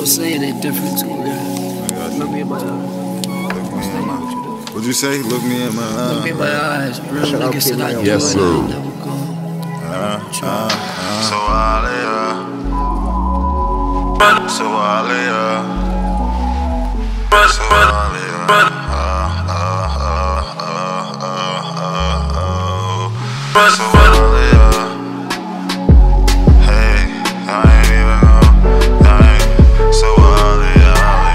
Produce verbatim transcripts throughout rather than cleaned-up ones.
saying they different too, yeah. Look me in my eyes. What'd you say? Look me in my eyes. Look me in my eyes. Real niggas said I do yes, it. sir. Uh, uh, uh. Suhailla. Suhailla. Suhailla. Suhailla. Hey, I ain't even know. I ain't Suhailla.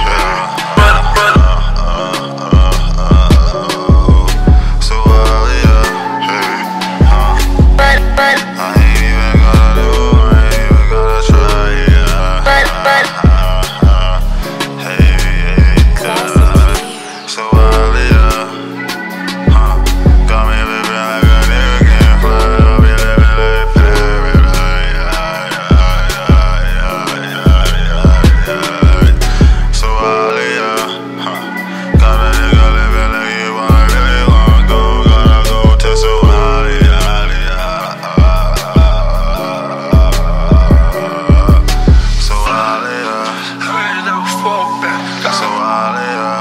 Suhailla. Hey, huh? I ain't even gonna do, I ain't even gonna try. Hey, hey, Suhailla. Huh? Got me living like a nigga can't fly. I'll be living like Suhailla. Huh? Got a nigga living like he wanna really wanna go. Gotta go to Suhailla. Suhailla. I ain't never fall back. Suhailla.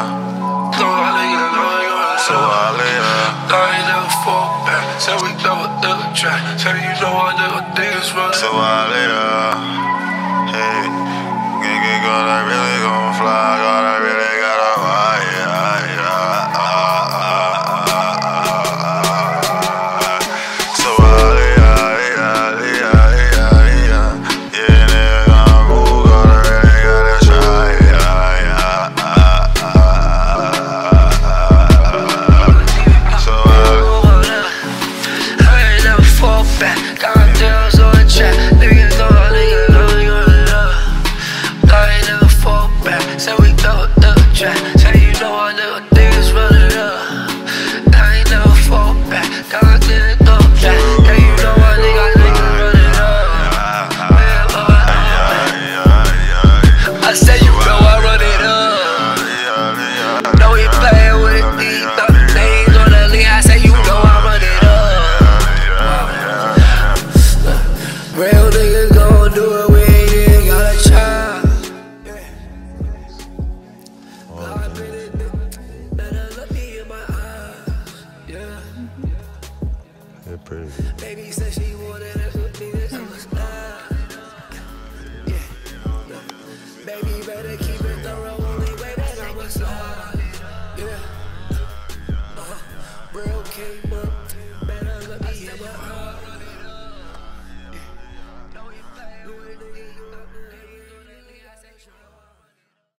Suhailla. I ain't never fall back. Said we never did a track. Said you know I never niggas run. Suhailla. Hey, nigga gonna really gon' fly. Gotta really gotta fly. Suhailla. Yeah, nigga gonna move. Gotta really gotta try. I ain't never fall back. Got deals on the track. Niggas know I niggas know you gonna love. I ain't never fall back. Said we never did a track. Said you know I never niggas run it up. I ain't never fall back. Got deals on the track. Yeah, you know I niggas niggas run it up. I said you know I run it up. Know he playin' with these names on the league. I said you know I run it up. Real niggas gon' do it, we ain't even gotta try. Better look me in my eyes, yeah. They're pretty. Baby said she wanted us to be this on the style. Yeah. Baby better keep it thorough, only way that I'ma slide. Yeah. Uh-huh. Real king.